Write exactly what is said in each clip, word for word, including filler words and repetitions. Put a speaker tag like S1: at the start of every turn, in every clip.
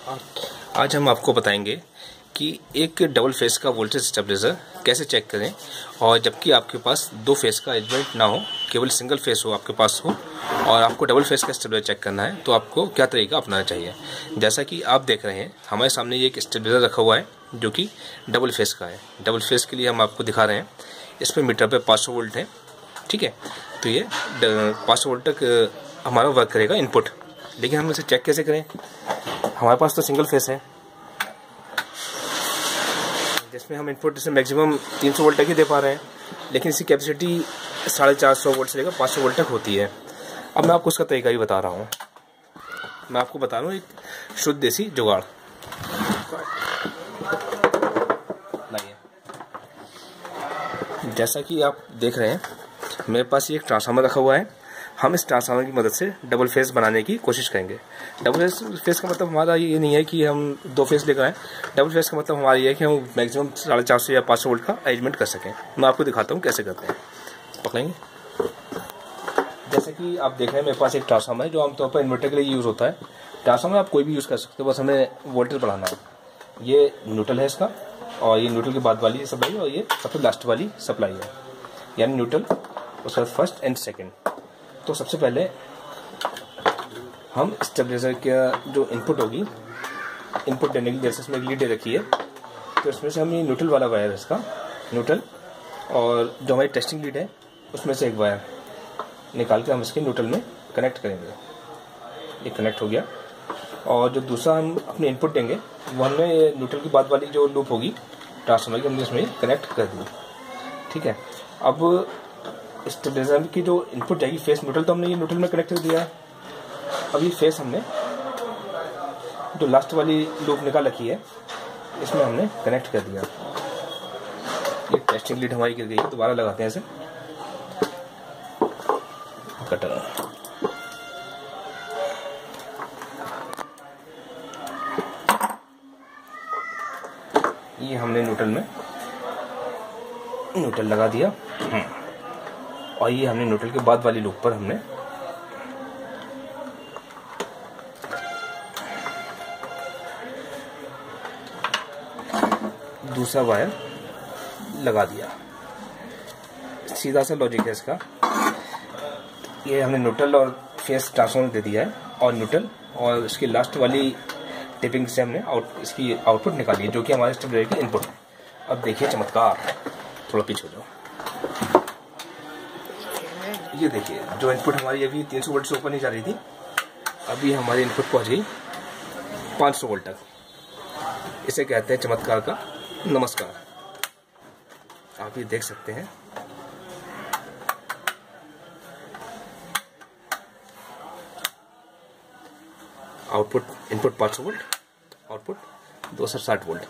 S1: आज हम आपको बताएंगे कि एक डबल फेस का वोल्टेज स्टेबलाइजर कैसे चेक करें, और जबकि आपके पास दो फेस का अरेंजमेंट ना हो, केवल सिंगल फेस हो आपके पास हो और आपको डबल फेस का स्टेबलाइजर चेक करना है, तो आपको क्या तरीका अपनाना चाहिए। जैसा कि आप देख रहे हैं हमारे सामने ये एक स्टेबलाइजर रखा हुआ है जो कि डबल फेस का है। डबल फेस के लिए हम आपको दिखा रहे हैं, इसमें मीटर पे पाँच सौ वोल्ट है, ठीक है। तो ये पाँच सौ वोल्ट तक हमारा वर्क करेगा इनपुट। लेकिन हम इसे चेक कैसे करें, हमारे पास तो सिंगल फेस है जिसमें हम इनपुट से मैक्सिमम तीन सौ वोल्ट तक ही दे पा रहे हैं, लेकिन इसकी कैपेसिटी साढ़े चार सौ वोल्ट से लेकर पाँच सौ वोल्ट तक होती है। अब मैं आपको उसका तरीका भी बता रहा हूँ। मैं आपको बता रहा हूँ एक शुद्ध देसी जुगाड़। जैसा कि आप देख रहे हैं मेरे पास ये एक ट्रांसफार्मर रखा हुआ है। हम इस ट्रांसफार्मर की मदद से डबल फेस बनाने की कोशिश करेंगे। डबल फेस फेस का मतलब हमारा ये नहीं है कि हम दो फेस लेकर आए। डबल फेस का मतलब हमारा ये है कि हम मैक्सिमम साढ़े चार सौ या पाँच सौ वोल्ट का अरेंजमेंट कर सकें। मैं आपको दिखाता हूँ कैसे करते हैं। पकड़ेंगे। जैसे कि आप देख रहे हैं मेरे पास एक ट्रांसफार्मर है जो आमतौर पर इन्वर्टर के लिए यूज़ होता है। ट्रांसफार्मर आप कोई भी यूज़ कर सकते हो, बस हमें वोल्टेज बढ़ाना है। ये न्यूट्रल है इसका, और ये न्यूट्रल के बाद वाली सप्लाई, और ये सबसे लास्ट वाली सप्लाई है, यानी न्यूट्रल, उसके बाद फर्स्ट एंड सेकेंड। तो सबसे पहले हम स्टेबलाइजर का जो इनपुट होगी, इनपुट देने की जैसे इसमें एक लीड दे रखी है, तो इसमें से हम ये न्यूट्रल वाला वायर है इसका, न्यूट्रल, और जो हमारी टेस्टिंग लीड है उसमें से एक वायर निकाल के हम इसके न्यूट्रल में कनेक्ट करेंगे। ये कनेक्ट हो गया। और जो दूसरा हम अपने इनपुट देंगे वो हमने न्यूट्रल की बाद वाली जो लूप होगी ट्रांसफार्मर की, हमने इसमें कनेक्ट कर दी, ठीक है। अब स्टेबलाइजर की जो इनपुट जाएगी फेस न्यूट्रल, तो हमने ये न्यूट्रल में कनेक्ट कर दिया है। अब ये फेस हमने जो लास्ट वाली लूप निकाल रखी है इसमें हमने कनेक्ट कर दिया। ये टेस्टिंग लीड हमारी गिर गई है, दोबारा लगाते हैं इसे। कटर ये हमने न्यूट्रल में न्यूट्रल लगा दिया, और ये हमने न्यूट्रल के बाद वाली लूप पर हमने दूसरा वायर लगा दिया। सीधा सा लॉजिक है इसका। ये हमने न्यूट्रल और फेस ट्रांसफार्मर दे दिया है, और न्यूट्रल और इसकी लास्ट वाली टिपिंग से हमने आउट इसकी आउटपुट निकाली है जो कि हमारे स्टेबलाइजर की इनपुट है। अब देखिए चमत्कार, थोड़ा पीछे हो जाओ। ये देखिए जो इनपुट हमारी अभी तीन सौ वोल्ट से ऊपर नहीं जा रही थी, अभी हमारी इनपुट पहुंच गई पाँच सौ वोल्ट तक। इसे कहते हैं चमत्कार का नमस्कार। आप ये देख सकते हैं। आउटपुट इनपुट पाँच सौ वोल्ट, आउटपुट दो सौ साठ वोल्ट।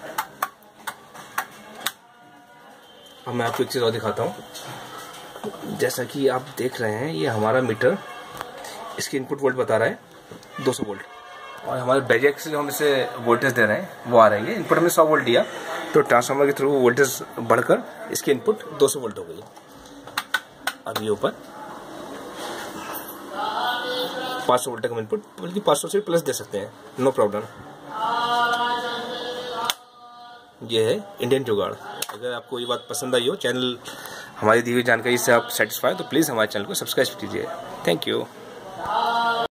S1: अब मैं आपको एक चीज़ और दिखाता हूँ। जैसा कि आप देख रहे हैं ये हमारा मीटर, इसकी इनपुट वोल्ट बता रहा है दो सौ वोल्ट, और हमारे बैरियर से जो हम इसे वोल्टेज दे रहे हैं वो आ रही है। इनपुट हमने सौ वोल्ट दिया, तो ट्रांसफार्मर के थ्रू वोल्टेज बढ़कर इसकी इनपुट दो सौ वोल्ट हो गई। अब ये ऊपर पाँच सौ वोल्ट तक हम इनपुट, बल्कि पाँच सौ से प्लस दे सकते हैं, नो प्रॉब्लम। ये है इंडियन जुगाड़। अगर आपको ये बात पसंद आई हो, चैनल हमारी दी हुई जानकारी से आप सेटिस्फाई, तो प्लीज़ हमारे चैनल को सब्सक्राइब कीजिए। Thank you.